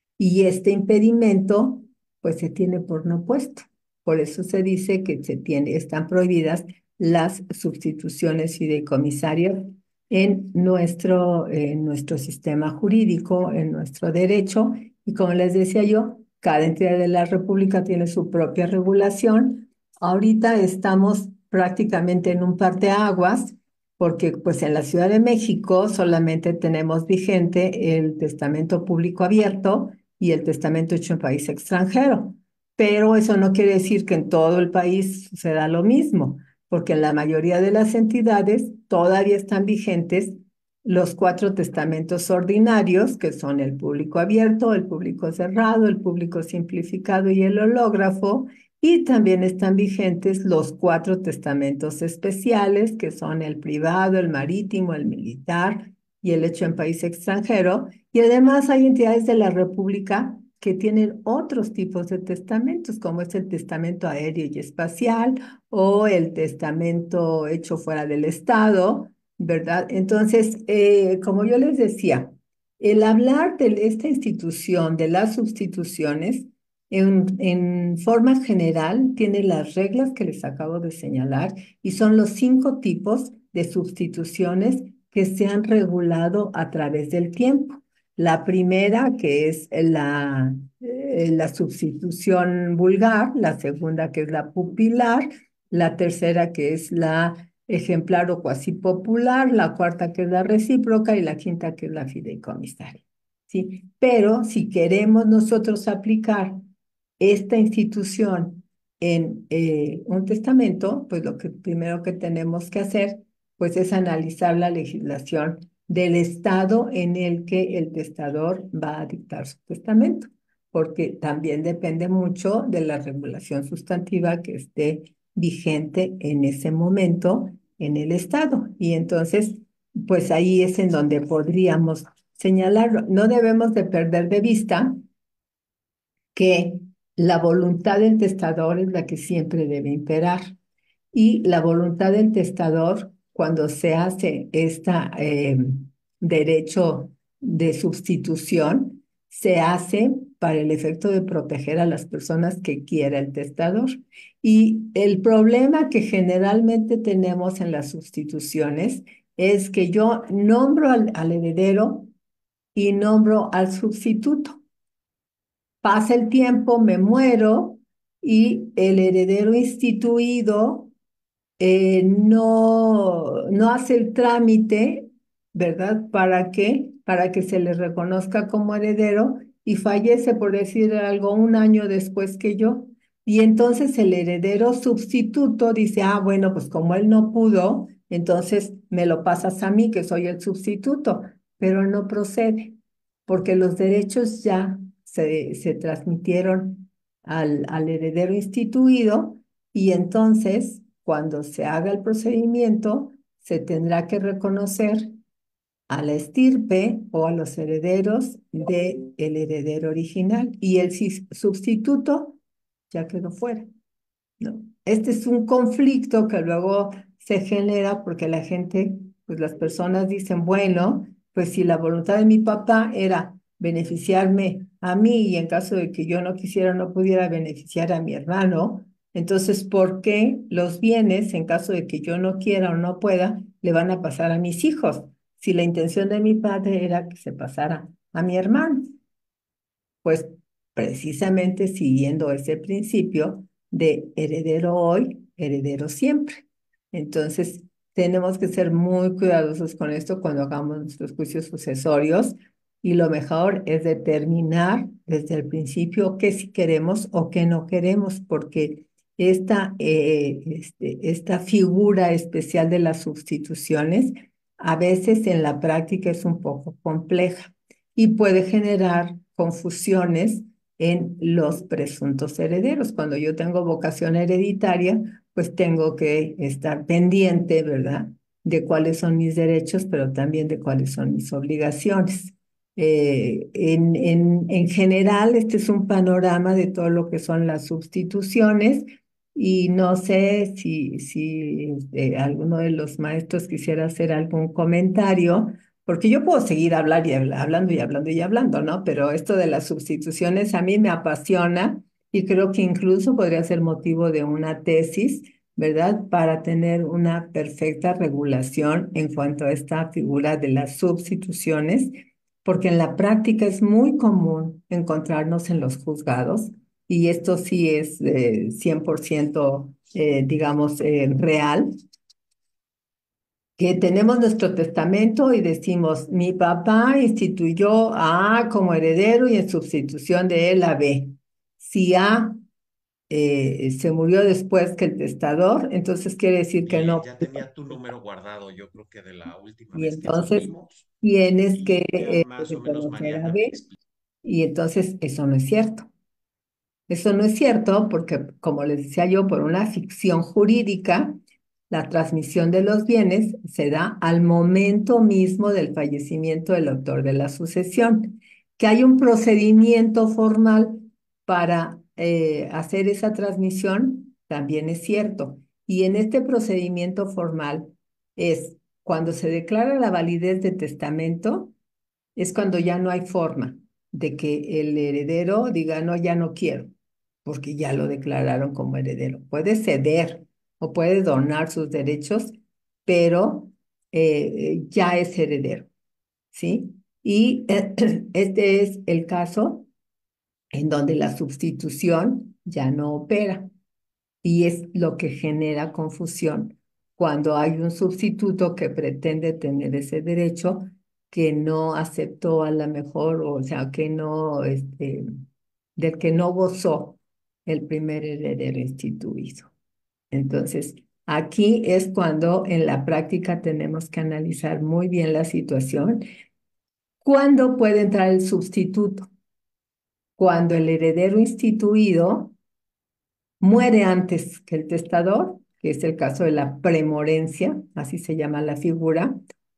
Y este impedimento, pues se tiene por no puesto. Por eso se dice que se tiene, están prohibidas las sustituciones fideicomisarias en nuestro, en nuestro sistema jurídico, en nuestro derecho. Y como les decía yo, cada entidad de la República tiene su propia regulación. Ahorita estamos prácticamente en un parteaguas, porque pues en la Ciudad de México solamente tenemos vigente el testamento público abierto y el testamento hecho en país extranjero. Pero eso no quiere decir que en todo el país suceda lo mismo, porque en la mayoría de las entidades todavía están vigentes los cuatro testamentos ordinarios, que son el público abierto, el público cerrado, el público simplificado y el hológrafo, y también están vigentes los cuatro testamentos especiales, que son el privado, el marítimo, el militar y el hecho en país extranjero. Y además hay entidades de la República que tienen otros tipos de testamentos, como es el testamento aéreo y espacial o el testamento hecho fuera del Estado, ¿verdad? Entonces, eh, como yo les decía, el hablar de esta institución, de las sustituciones, en, en forma general, tiene las reglas que les acabo de señalar y son los cinco tipos de sustituciones que se han regulado a través del tiempo. La primera, que es la, eh, la sustitución vulgar, la segunda, que es la pupilar, la tercera, que es la ejemplar o cuasi popular, la cuarta, que es la recíproca, y la quinta, que es la fideicomisaria. ¿Sí? Pero si queremos nosotros aplicar esta institución en eh, un testamento, pues lo que primero que tenemos que hacer, pues es analizar la legislación del estado en el que el testador va a dictar su testamento, porque también depende mucho de la regulación sustantiva que esté vigente en ese momento en el estado. Y entonces, pues ahí es en donde podríamos señalarlo. No debemos de perder de vista que la voluntad del testador es la que siempre debe imperar. Y la voluntad del testador, cuando se hace este eh, derecho de sustitución, se hace para el efecto de proteger a las personas que quiera el testador. Y el problema que generalmente tenemos en las sustituciones es que yo nombro al, al heredero y nombro al sustituto. Pasa el tiempo, me muero y el heredero instituido eh, no, no hace el trámite, ¿verdad? ¿Para qué? Para que se le reconozca como heredero y fallece, por decir algo, un año después que yo. Y entonces el heredero sustituto dice, ah, bueno, pues como él no pudo, entonces me lo pasas a mí, que soy el sustituto, pero no procede, porque los derechos ya se, se transmitieron al, al heredero instituido y entonces cuando se haga el procedimiento, se tendrá que reconocer a la estirpe o a los herederos del heredero original y el sustituto ya quedó fuera, ¿no? Este es un conflicto que luego se genera porque la gente, pues las personas dicen, bueno, pues si la voluntad de mi papá era beneficiarme a mí y en caso de que yo no quisiera, no pudiera beneficiar a mi hermano, entonces, ¿por qué los bienes, en caso de que yo no quiera o no pueda, le van a pasar a mis hijos? Si la intención de mi padre era que se pasara a mi hermano. Pues precisamente siguiendo ese principio de heredero hoy, heredero siempre. Entonces, tenemos que ser muy cuidadosos con esto cuando hagamos nuestros juicios sucesorios y lo mejor es determinar desde el principio qué sí queremos o qué no queremos, porque esta, eh, este, esta figura especial de las sustituciones a veces en la práctica es un poco compleja y puede generar confusiones en los presuntos herederos. Cuando yo tengo vocación hereditaria, pues tengo que estar pendiente, ¿verdad?, de cuáles son mis derechos, pero también de cuáles son mis obligaciones. Eh, en, en, en general, este es un panorama de todo lo que son las sustituciones y no sé si, si eh, alguno de los maestros quisiera hacer algún comentario, porque yo puedo seguir hablar y habla- hablando y hablando y hablando, ¿no? Pero esto de las sustituciones a mí me apasiona y creo que incluso podría ser motivo de una tesis, ¿verdad? Para tener una perfecta regulación en cuanto a esta figura de las sustituciones, porque en la práctica es muy común encontrarnos en los juzgados y esto sí es eh, cien por ciento, eh, digamos, eh, real, que tenemos nuestro testamento y decimos, mi papá instituyó a A como heredero y en sustitución de él a B. Si A eh, se murió después que el testador, entonces quiere decir que Y no. ya tenía tu número guardado, yo creo que de la última Y vez que nos entonces vimos, tienes que y ya eh, más o menos reconocer a Mariana me B. explicó. Y entonces eso no es cierto. Eso no es cierto porque, como les decía yo, por una ficción jurídica, la transmisión de los bienes se da al momento mismo del fallecimiento del autor de la sucesión. Que hay un procedimiento formal para eh, hacer esa transmisión, también es cierto. Y en este procedimiento formal es cuando se declara la validez de testamento, es cuando ya no hay forma de que el heredero diga, no, ya no quiero, porque ya lo declararon como heredero. Puede ceder o puede donar sus derechos, pero eh, ya es heredero, ¿sí? Y eh, este es el caso en donde la sustitución ya no opera y es lo que genera confusión cuando hay un sustituto que pretende tener ese derecho que no aceptó a la mejor, o sea, que no, este, del que no gozó el primer heredero instituido. Entonces, aquí es cuando en la práctica tenemos que analizar muy bien la situación. ¿Cuándo puede entrar el sustituto? Cuando el heredero instituido muere antes que el testador, que es el caso de la premorencia, así se llama la figura,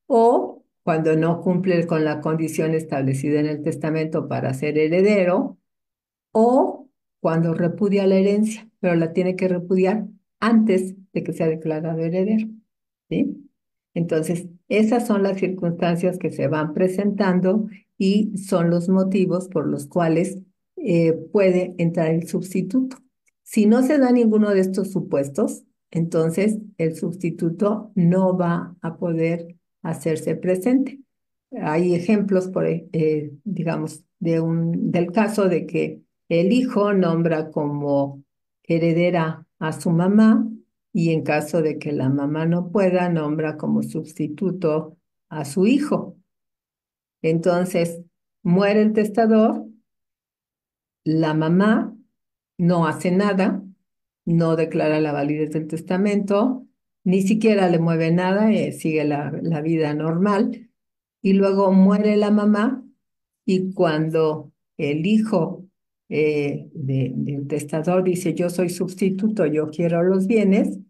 o cuando no cumple con la condición establecida en el testamento para ser heredero, o cuando repudia la herencia, pero la tiene que repudiar antes de que sea declarado heredero, ¿sí? Entonces, esas son las circunstancias que se van presentando y son los motivos por los cuales eh, puede entrar el sustituto. Si no se da ninguno de estos supuestos, entonces el sustituto no va a poder hacerse presente. Hay ejemplos, por, e- eh, digamos, de un, del caso de que el hijo nombra como heredera a su mamá y en caso de que la mamá no pueda, nombra como sustituto a su hijo. Entonces, muere el testador, la mamá no hace nada, no declara la validez del testamento, ni siquiera le mueve nada, eh, sigue la, la vida normal, y luego muere la mamá, y cuando el hijo eh, de- del testador dice, yo soy sustituto, yo quiero los bienes,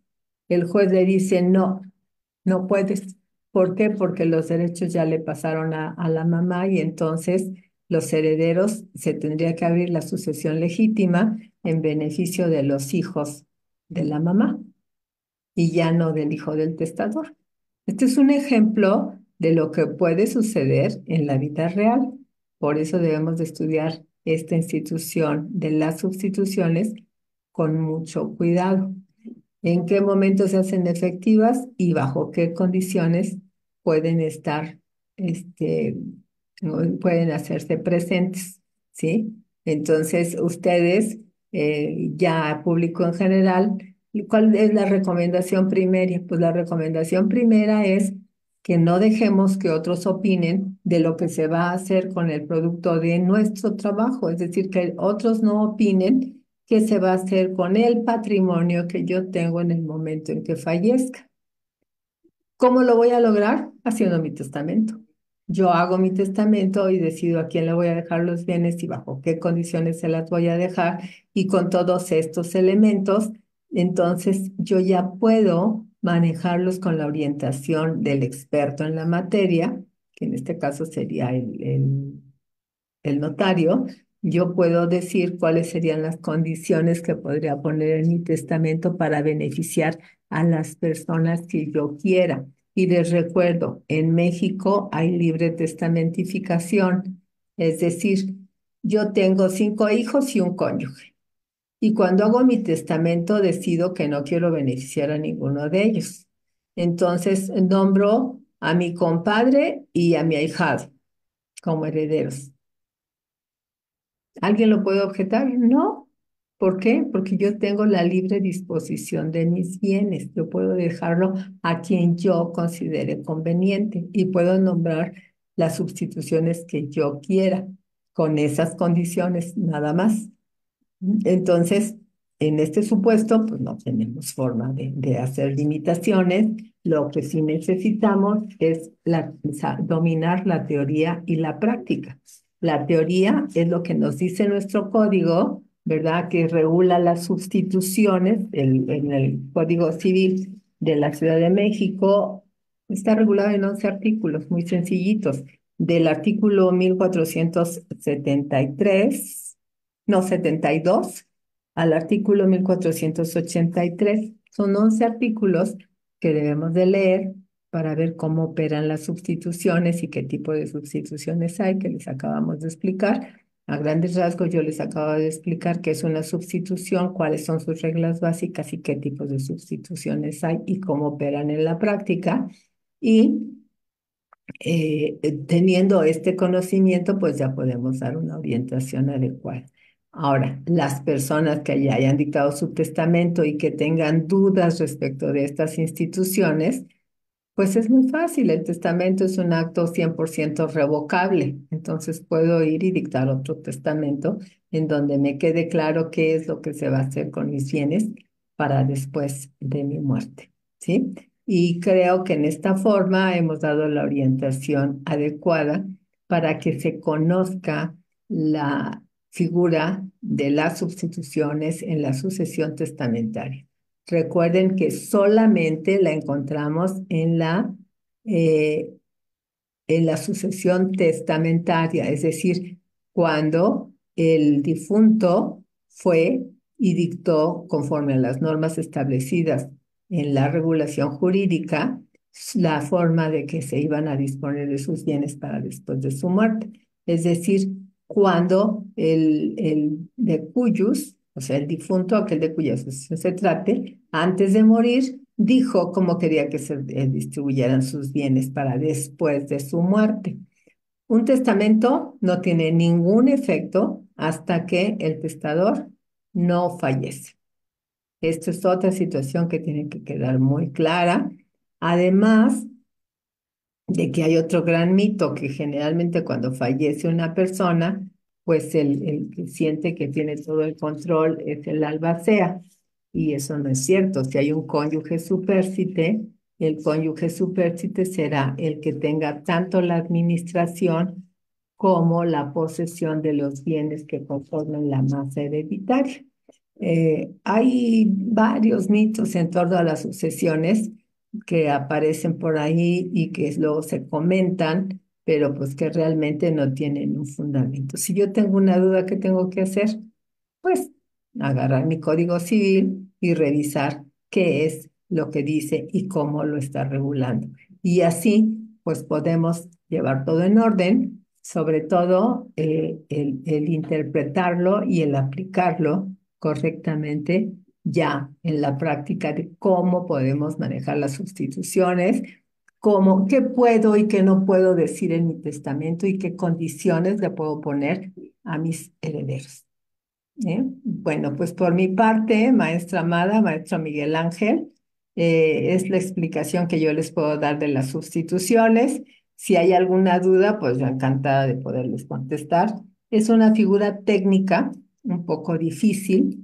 el juez le dice, no, no puedes. ¿Por qué? Porque los derechos ya le pasaron a, a la mamá y entonces los herederos se tendría que abrir la sucesión legítima en beneficio de los hijos de la mamá y ya no del hijo del testador. Este es un ejemplo de lo que puede suceder en la vida real. Por eso debemos de estudiar esta institución de las sustituciones con mucho cuidado. ¿En qué momento se hacen efectivas y bajo qué condiciones pueden estar, este, pueden hacerse presentes? ¿Sí? Entonces, ustedes, eh, ya público en general, ¿cuál es la recomendación primera? Pues la recomendación primera es que no dejemos que otros opinen de lo que se va a hacer con el producto de nuestro trabajo, es decir, que otros no opinen qué se va a hacer con el patrimonio que yo tengo en el momento en que fallezca. ¿Cómo lo voy a lograr? Haciendo mi testamento. Yo hago mi testamento y decido a quién le voy a dejar los bienes y bajo qué condiciones se las voy a dejar. Y con todos estos elementos, entonces yo ya puedo manejarlos con la orientación del experto en la materia, que en este caso sería el, el el notario. Yo puedo decir cuáles serían las condiciones que podría poner en mi testamento para beneficiar a las personas que yo quiera. Y les recuerdo, en México hay libre testamentificación, es decir, yo tengo cinco hijos y un cónyuge. Y cuando hago mi testamento decido que no quiero beneficiar a ninguno de ellos. Entonces nombro a mi compadre y a mi ahijado como herederos. ¿Alguien lo puede objetar? No. ¿Por qué? Porque yo tengo la libre disposición de mis bienes. Yo puedo dejarlo a quien yo considere conveniente y puedo nombrar las sustituciones que yo quiera con esas condiciones, nada más. Entonces, en este supuesto, pues no tenemos forma de, de hacer limitaciones. Lo que sí necesitamos es la, dominar la teoría y la práctica. La teoría es lo que nos dice nuestro código, ¿verdad? Que regula las sustituciones. El, en el Código Civil de la Ciudad de México está regulado en once artículos muy sencillitos. Del artículo mil cuatrocientos setenta y tres, no, setenta y dos, al artículo mil cuatrocientos ochenta y tres. Son once artículos que debemos de leer para ver cómo operan las sustituciones y qué tipo de sustituciones hay, que les acabamos de explicar. A grandes rasgos yo les acabo de explicar qué es una sustitución, cuáles son sus reglas básicas y qué tipos de sustituciones hay y cómo operan en la práctica. Y eh, teniendo este conocimiento, pues ya podemos dar una orientación adecuada. Ahora, las personas que ya hayan dictado su testamento y que tengan dudas respecto de estas instituciones, pues es muy fácil. El testamento es un acto cien por ciento revocable. Entonces puedo ir y dictar otro testamento en donde me quede claro qué es lo que se va a hacer con mis bienes para después de mi muerte, ¿sí? Y creo que en esta forma hemos dado la orientación adecuada para que se conozca la figura de las sustituciones en la sucesión testamentaria. Recuerden que solamente la encontramos en la, eh, en la sucesión testamentaria, es decir, cuando el difunto fue y dictó, conforme a las normas establecidas en la regulación jurídica, la forma de que se iban a disponer de sus bienes para después de su muerte. Es decir, cuando el, el de cuyos, o sea, el difunto, aquel de cuya sucesión se trate, antes de morir, dijo cómo quería que se eh, distribuyeran sus bienes para después de su muerte. Un testamento no tiene ningún efecto hasta que el testador no fallece. Esto es otra situación que tiene que quedar muy clara. Además de que hay otro gran mito, que generalmente cuando fallece una persona, pues el, el que siente que tiene todo el control es el albacea. Y eso no es cierto. Si hay un cónyuge supérstite, el cónyuge supérstite será el que tenga tanto la administración como la posesión de los bienes que conforman la masa hereditaria. Eh, hay varios mitos en torno a las sucesiones que aparecen por ahí y que luego se comentan, pero pues que realmente no tienen un fundamento. Si yo tengo una duda, ¿qué tengo que hacer? Pues agarrar mi código civil y revisar qué es lo que dice y cómo lo está regulando. Y así, pues podemos llevar todo en orden, sobre todo eh, el, el interpretarlo y el aplicarlo correctamente ya en la práctica de cómo podemos manejar las sustituciones, cómo, qué puedo y qué no puedo decir en mi testamento y qué condiciones le puedo poner a mis herederos. ¿Eh? Bueno, pues por mi parte, maestra Amada, maestro Miguel Ángel, eh, es la explicación que yo les puedo dar de las sustituciones. Si hay alguna duda, pues yo encantada de poderles contestar. Es una figura técnica un poco difícil,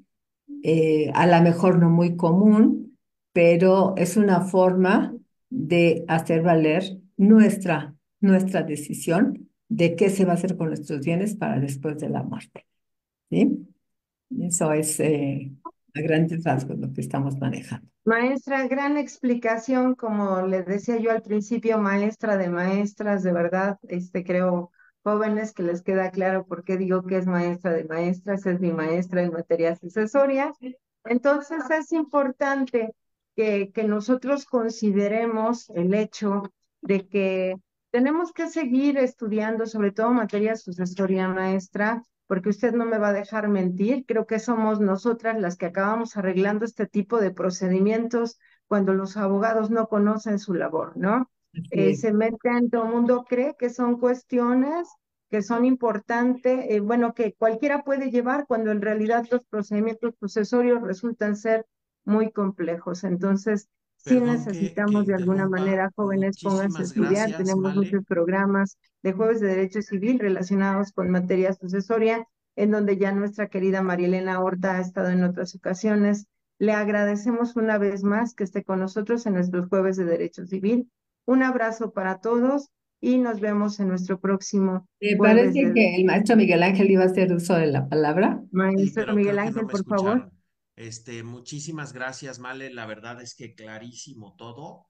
eh, a lo mejor no muy común, pero es una forma de hacer valer nuestra, nuestra decisión de qué se va a hacer con nuestros bienes para después de la muerte. ¿Sí? Eso es eh, a grandes rasgos lo que estamos manejando. Maestra, gran explicación, como le decía yo al principio, maestra de maestras, de verdad, este creo, jóvenes, que les queda claro por qué digo que es maestra de maestras, es mi maestra en materias accesorias. Entonces es importante que, que nosotros consideremos el hecho de que tenemos que seguir estudiando, sobre todo materias sucesoria, maestra, porque usted no me va a dejar mentir, creo que somos nosotras las que acabamos arreglando este tipo de procedimientos cuando los abogados no conocen su labor, ¿no? Así Eh, es. se meten, todo el mundo cree que son cuestiones que son importantes, eh, bueno, que cualquiera puede llevar cuando en realidad los procedimientos sucesorios resultan ser muy complejos. Entonces, sí Perdón que, que necesitamos de alguna interrumpa. manera, jóvenes, pónganse a Muchísimas estudiar. gracias, Tenemos Male. muchos programas de jueves de derecho civil relacionados con materia sucesoria, en donde ya nuestra querida Marielena Horta ha estado en otras ocasiones. Le agradecemos una vez más que esté con nosotros en nuestros jueves de derecho civil. Un abrazo para todos y nos vemos en nuestro próximo Me jueves parece de que el maestro Miguel Ángel iba a hacer uso de la palabra. Sí, Maestro pero Miguel creo que no Ángel, me por favor. escucharon. Este, muchísimas gracias, Male. La verdad es que clarísimo todo.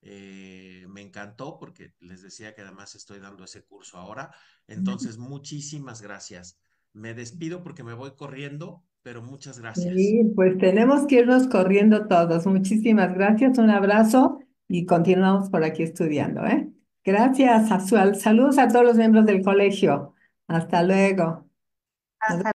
Eh, me encantó porque les decía que además estoy dando ese curso ahora. Entonces, muchísimas gracias. Me despido porque me voy corriendo, pero muchas gracias. Sí, pues tenemos que irnos corriendo todos. Muchísimas gracias, un abrazo y continuamos por aquí estudiando, ¿eh? Gracias, Azual. Saludos a todos los miembros del colegio. Hasta luego. Nos Hasta